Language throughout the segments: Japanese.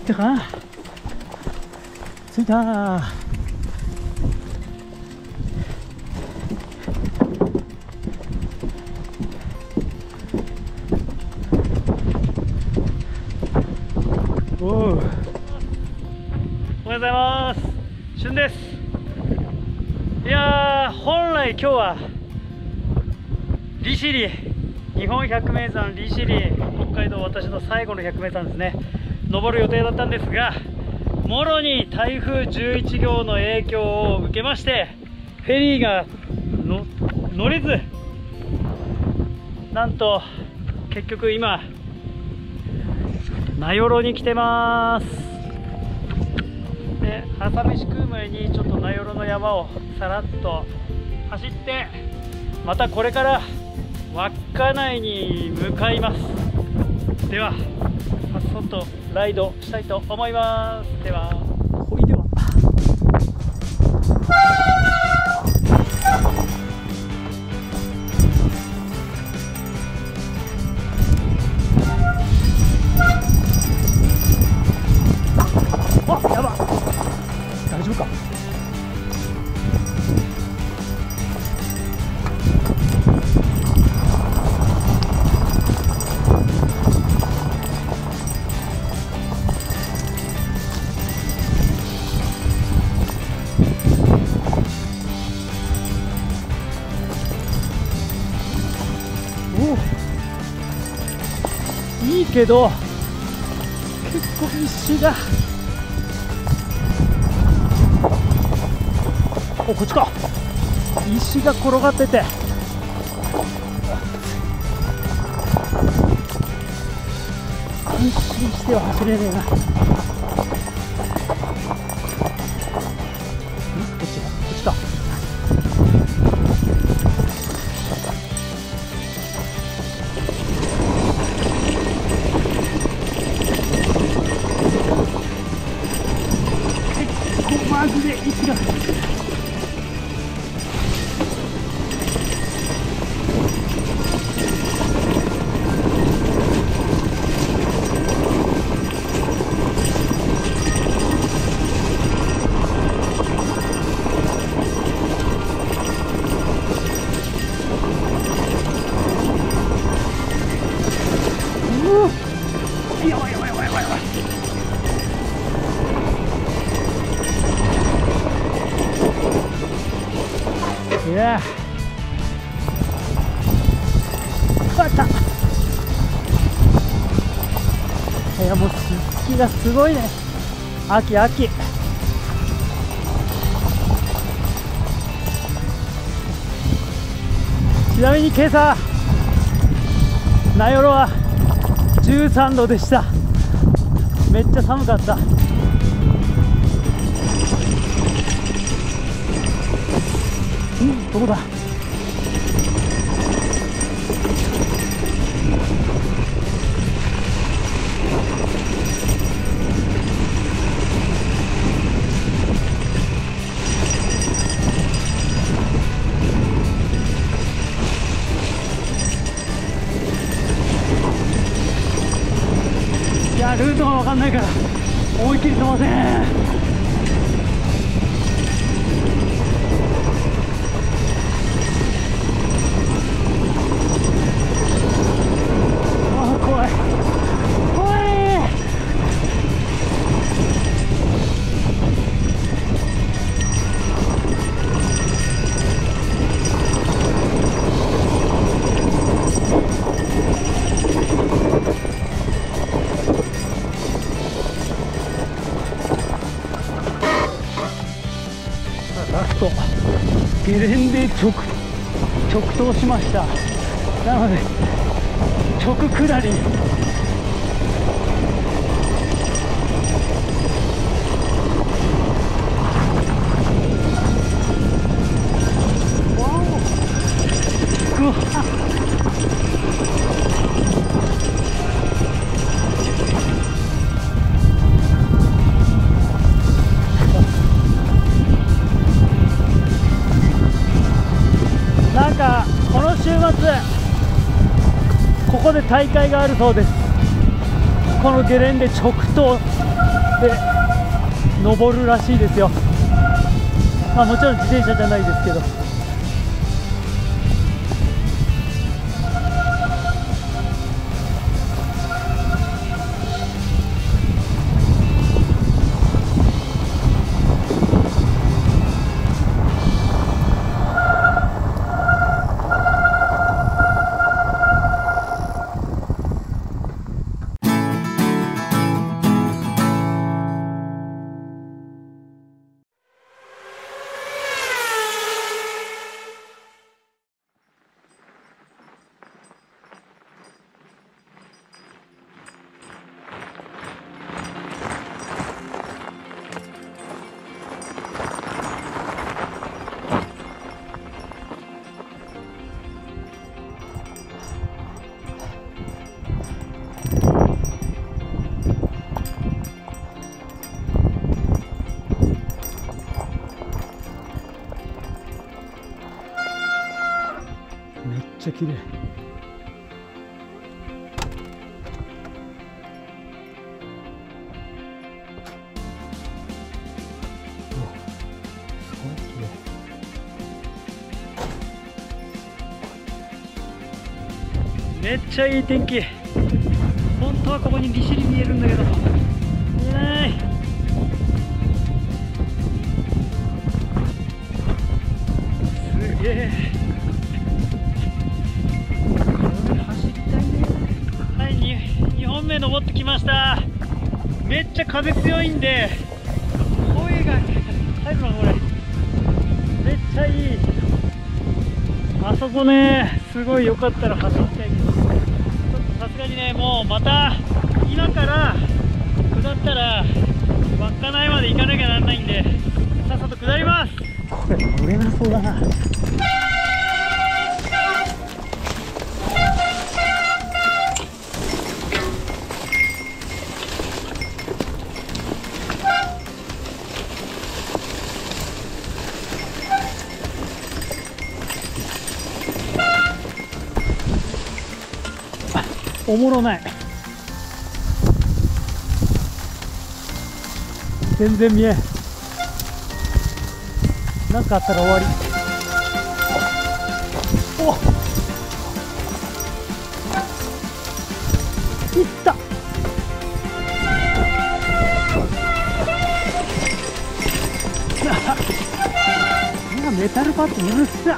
たかな。着いたー。おはようございます。旬です。いやー、本来今日は利尻、日本百名山利尻、北海道私の最後の百名山ですね、登る予定だったんですが、もろに台風11号の影響を受けまして、フェリーが乗れず、なんと結局今名寄に来てます。で、朝飯食う前にちょっと名寄の山をさらっと走って、またこれから稚内に向かいます。ではさっそとライドしたいと思います。ではほいでは。あ、やば、大丈夫か。いいけど結構石が、お、こっちか。石が転がってて安心しては走れねえな。こっちだ、こっちか。マジで石が、やばいやばいやばいやばいやばい。いやー、あった。いや、もうすすきがすごいね。秋秋。ちなみに今朝名寄は13度でした。めっちゃ寒かった。どこだ。いや、ルートが分かんないから思いっきり飛ばせん。怖い怖い。ラストゲレンデ直投しました。なので直下り。うわ、なんかこの週末ここで大会があるそうです。 このゲレンデ直登で登るらしいですよ。まあもちろん自転車じゃないですけど。めっちゃ綺麗。すごい綺麗。めっちゃいい天気。本当はここに利尻見えるんだけど見えない。すげえ。2本目登ってきました。めっちゃ風強いんで声が入るのこれめっちゃいい。あそこねすごいよかったら走りたいけど、ちょっとさすがにねもうまた今から下ったら稚内まで行かなきゃならないんでさっさと下ります。これ乗れなそうだな。おもろない。全然見えん。なんかあったら終わり。おっいった。メタルパッドうるさ。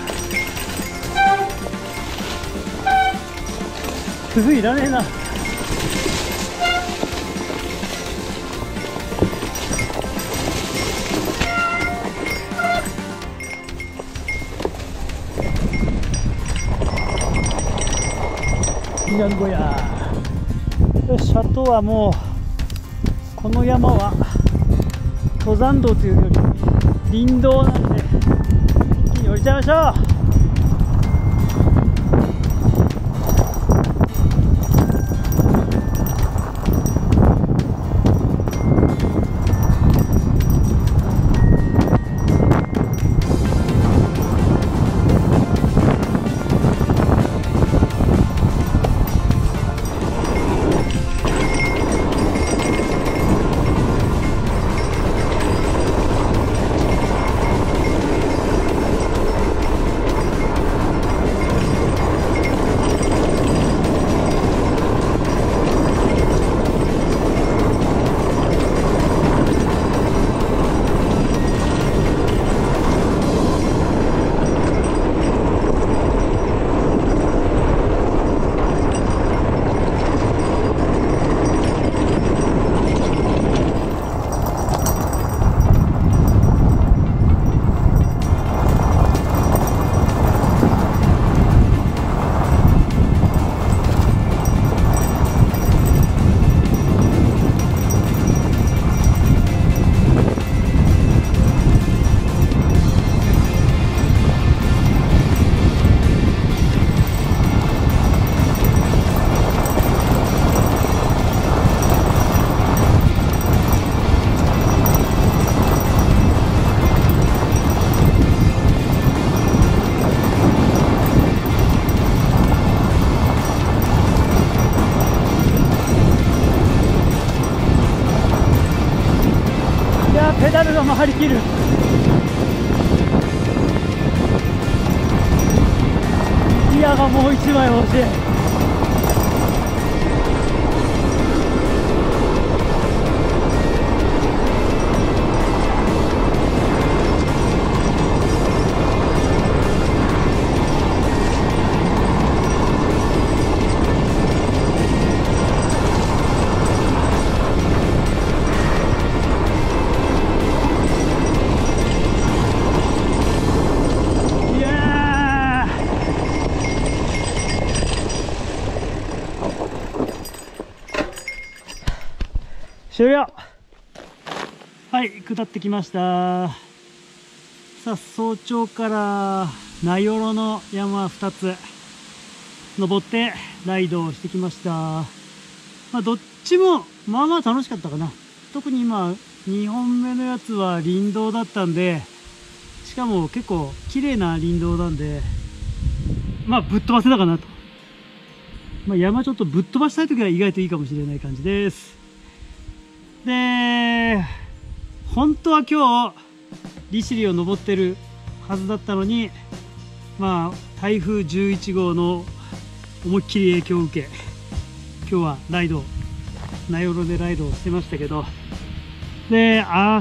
鈴いらねえな。避難小屋。よし、あとはもうこの山は登山道というより林道なんで一気に降りちゃいましょう。 山張り切る。ギアがもう1枚欲しい。終了。はい、下ってきました。さあ、早朝から名寄の山2つ登ってライドをしてきました。まあ、どっちもまあまあ楽しかったかな。特に今2本目のやつは林道だったんで、しかも結構綺麗な林道なんで、まあぶっ飛ばせたかなと。まあ、山ちょっとぶっ飛ばしたい時は意外といいかもしれない感じです。で、本当は今日利尻を登ってるはずだったのに、まあ台風11号の思いっきり影響を受け、今日はライド、名寄でライドをしてましたけど、で明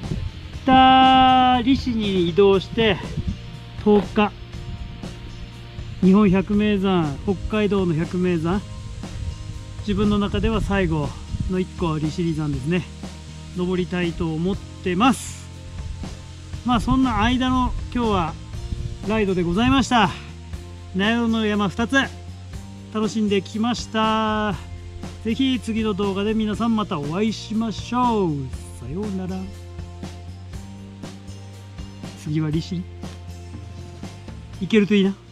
日利尻に移動して10日、日本百名山、北海道の百名山、自分の中では最後の1個利尻山ですね、登りたいと思ってます。まあそんな間の今日はライドでございました。名寄の山2つ楽しんできました。ぜひ次の動画で皆さんまたお会いしましょう。さようなら。次は利尻行けるといいな。